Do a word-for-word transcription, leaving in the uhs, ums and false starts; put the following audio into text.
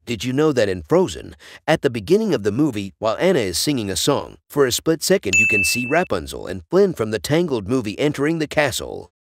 Did you know that in Frozen, at the beginning of the movie, while Anna is singing a song, for a split second you can see Rapunzel and Flynn from the Tangled movie entering the castle?